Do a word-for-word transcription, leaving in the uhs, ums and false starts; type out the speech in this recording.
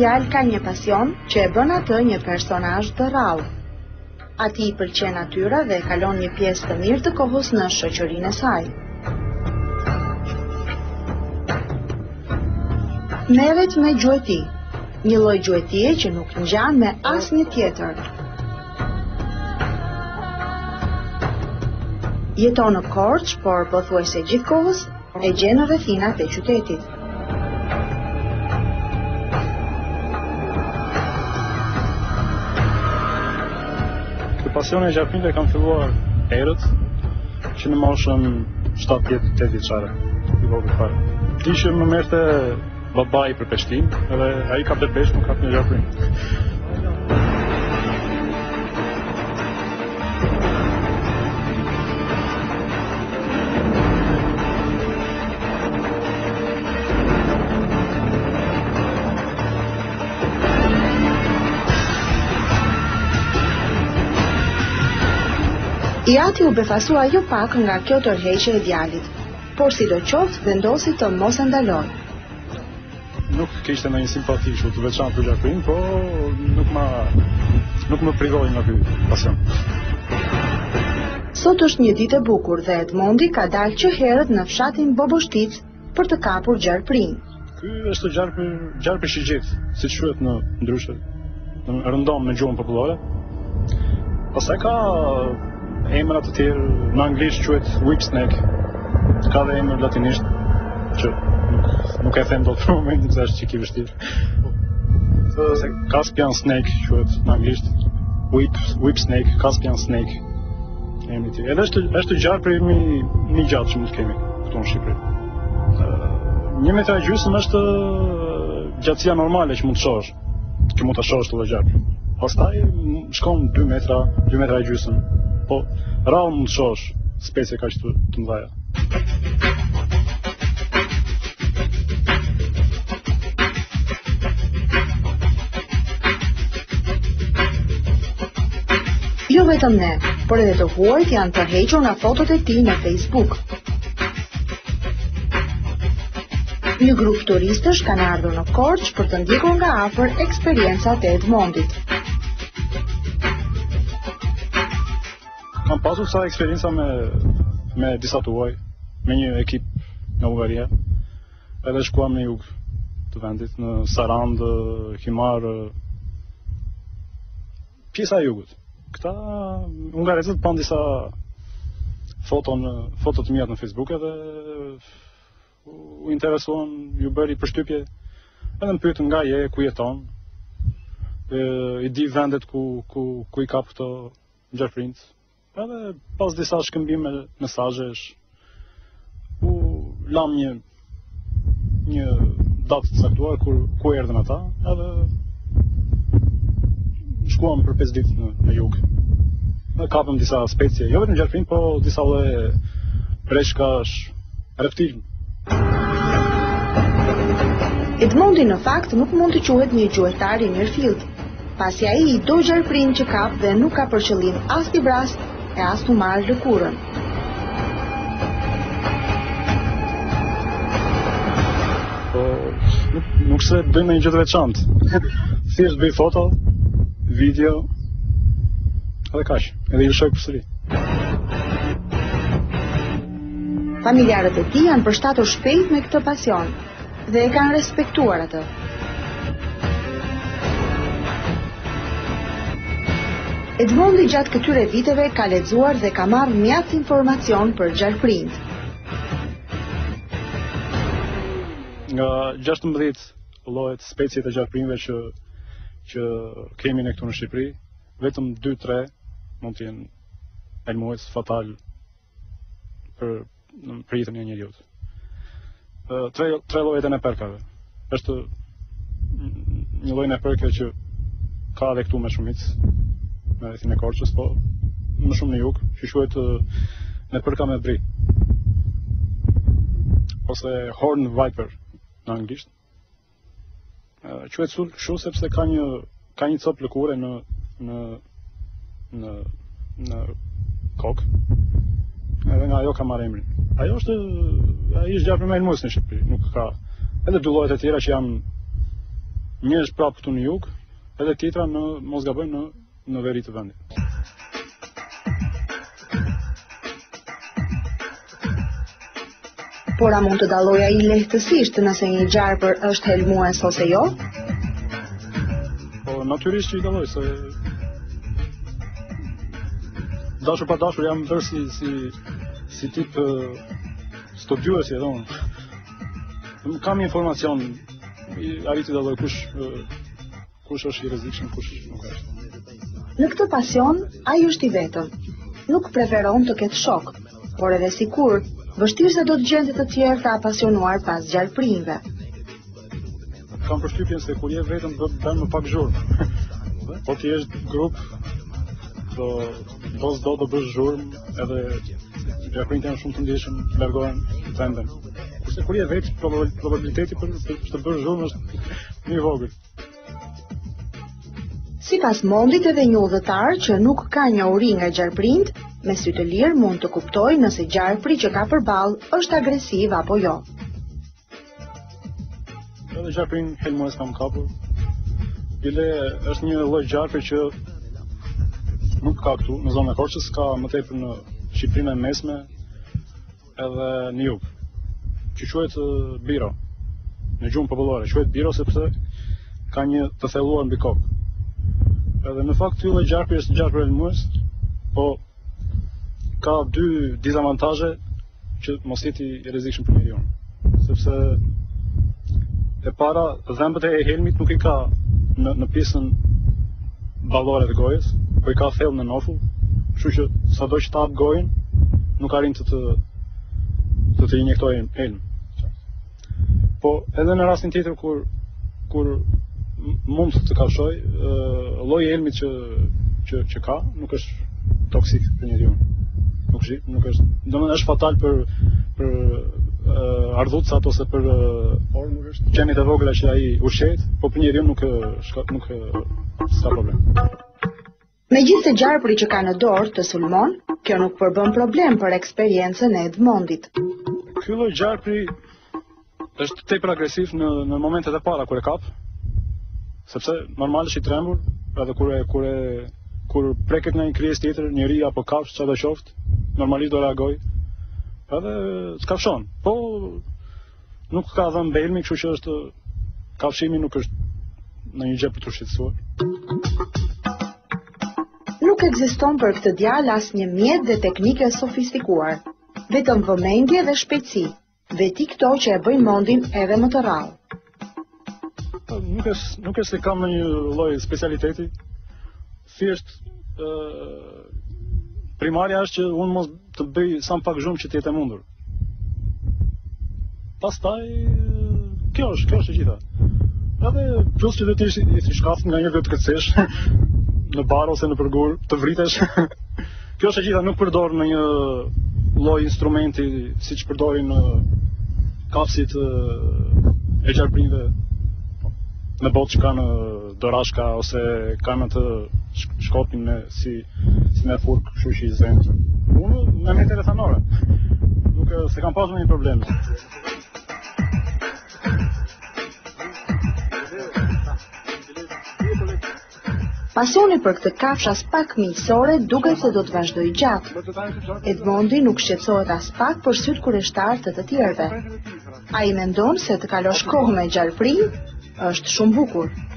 fjalë ka një pasion që e bën atë një personazh të rrallë. Ati i pëlqen natyra dhe kalon një pjesë të mirë të kohës në shoqërinë e saj. Merret me Gjate, një lloj gjuetie që nuk ngjan me asnjë tjetër. Jeton në Korç, por pothuajse gjithkohës e gjen në rrethinat e qytetit. Pasione e gjarprinve kam filluar herët që në moshën shtatë djetë vjeçare. Di që më merrte babai për peshtim, edhe ai ka bërë peshk, nuk ka një gjarprin. Gjati u befasua jo pak nga kjo tërheqje e djalit, por sidoqoftë vendosi të mos e ndaloj. Nuk kishte ndonjë simpati kështu të veçantë për gjarprin, po nuk ma nuk më privoi nga ky pasion. Sot është një ditë e bukur dhe Edmondi ka dalë që herët në fshatin Boboshtic për të kapur gjarprin. Ky është gjarpi gjarpi Shigjeta, siç quhet në ndryshe, në rëndom në gjuhën popullore. Pastaj ka emra të tjerë, në anglisht quhet whip snake, ka dhe emër latinisht që nuk, nuk e them dot për momentin se është çik i vështirë. Se Caspian Snake quhet në anglisht, whip whip snake, Caspian Snake. Emri i tij. Edhe është është gjarpi më i gjatë që mund të kemi këtu në Shqipëri. Një metër e gjysmë është gjatësia normale që mund të shohësh, që mund ta shohësh të gjarp. Pastaj shkon dy metra, dy metra e gjysmë. Po rrallë mund të shohësh specie kaq të, të mëdha. Jo vetëm ne, por edhe të huajt janë tërhequr nga fotot e tij në Facebook. Një grup turistësh kanë ardhur në Korç për të ndjekur nga afër eksperiencat e Edmondit. Kam pasur sa eksperienca me, me disa të huaj, me një ekip në Bullgaria, edhe shkuam në jug të vendit, në Sarand, Himar, pjesa e jugut. Këta hungarezët pan disa foto në foto të mia në Facebook edhe u interesuan, ju bëri përshtypje, edhe më pyetën nga je, ku jeton, e, i di vendet ku ku ku i kap këto gjarprinj. Edhe pas disa shkëmbime mesazhesh u lam një një datë të caktuar kur ku erdhën ata, edhe shkuam për pesë ditë në, në jug. Dhe kapëm disa specie, jo vetëm gjarprinj, po disa lloje reshkash, reptil. Edmondi në fakt nuk mund të quhet një gjuetar i mirëfillt, pasi ai i do gjarprin që kap dhe nuk ka për qëllim as t'i vras e as t'u marrë lëkurën. Po nuk, nuk se bëjmë një gjë të veçantë. Thjesht bëj foto, video, edhe kaq, edhe i lëshoj përsëri. Familjarët e tij janë përshtatur shpejt me këtë pasion dhe e kanë respektuar atë. Edmondi gjatë këtyre viteve ka lexuar dhe ka marrë mjaft informacion për gjarprinjt. Nga gjashtëmbëdhjetë llojet specie të gjarprinjve që që kemi ne këtu në Shqipëri, vetëm dy tre mund të jenë elmues fatal për për jetën e njeriut. Tre tre llojet e neperkave. Është një lloj neperke që ka edhe këtu me shumicë në rrethin e Korçës, po më shumë në jug, që quhet neperka me bri. Ose horn viper në anglisht. Quhet kështu sepse ka një ka një copë lëkure në në në në kokë. Edhe nga ajo ka marrë emrin. Ajo është ai është gjarpi më i elmues në Shqipëri, nuk ka. Edhe dy llojet e tjera që janë Një është prapë këtu në jug, edhe tjetra në mos gabojmë në në veri të vendit. Por a mund të dalloj ai lehtësisht nëse një gjarpër është helmues ose jo? Po natyrisht që i dalloj, se dashur pa dashur jam bërë si si si tip uh, studiues e don. Kam informacion, i arriti të dalloj kush uh, kush është i rrezikshëm, kush nuk është. Në këtë pasion, ai është i vetëm. Nuk preferon të ketë shok, por edhe sikur vështirë se do të gjente të tjerë të apasionuar pas gjarprinjve. Kam përshtypjen se kur je vetëm do të bën më pak zhurmë. Po ti je grup, do do s'do të bësh zhurmë, edhe gjarprinjt janë shumë të ndjeshëm, largohen të enden. Kurse kur je vetë, probabiliteti për, për të bërë zhurmë është më i vogël. Sipas Mondit edhe një udhëtar që nuk ka njohuri nga gjarprinjt, me sy të lirë mund të kuptoj nëse gjarpri që ka përballë është agresiv apo jo. Edhe gjarprin helmues kam kapur. Bile është një lloj gjarpri që nuk ka këtu, në zonën e Korçës, ka më tepër në Shqipërinë e mesme edhe në jug, që quhet biro. Në gjuhën popullore quhet biro sepse ka një të thelluar mbi kokë. Edhe në fakt ky lloj gjarpri është gjarpër helmues, po ka dy dizavantazhe që mos jeti i rrezikshëm për njeriu. Sepse e para, dhembët e helmit nuk i ka në, në pjesën ballore të gojës, po i ka thellë në nofull, kështu që sado që ta hap gojën, nuk arrin të të të, të injektojë helm. Po edhe në rastin tjetër kur kur mund të kafshoj, lloji i helmit që që që ka nuk është toksik për njeriu. Nuk është, nuk është, domethënë është fatal për për uh, ardhucat ose për uh, qenit e vogla që ai ushqet, po për njeriu nuk shka, nuk s'ka problem. Megjithëse gjarpri që ka në dorë të sulmon, kjo nuk përbën problem për eksperiencën e Edmondit. Ky lloj gjarpri është tepër agresiv në në momentet e para kur e kap, sepse normal është i trembur, edhe kur e kur e kur preket nga një krijesë tjetër, njeri apo kafsh, çfarë do qoftë, normalisht do reagoj. Edhe s'kafshon, po nuk ka dhënë belmi, kështu që është kafshimi nuk është në një gjë për të shqetësuar. Nuk ekziston për këtë djalë asnjë mjet dhe teknike sofistikuar, vetëm vëmendje dhe shpejtësi, veti këto që e bëjnë Mondin edhe më të rrallë. Nuk është nuk është se kam ndonjë lloj specialiteti. Thjesht primarja është që unë mos të bëj sa më pak zhurmë që të jetë e mundur. Pastaj kjo është, kjo është e gjitha. Edhe plus që do të ish i shkaftë nga një vetë të kërcesh në bar ose në përgur, të vritesh. Kjo është e gjitha, nuk përdor në një lloj instrumenti siç përdorin kafshit e gjarprinjve në botë që kanë dorashka ose kanë të shkopin me si si me furk, kështu që i zend. Unë më më interesanore. Nuk se kam pasur një problem. Pasioni për këtë kafshë as pak miqësore duket se do të vazhdojë gjatë. Edmondi nuk shqetësohet as pak për sytë kureshtar të të tjerëve. Ai mendon se të kalosh kohë me gjarprinj është shumë bukur.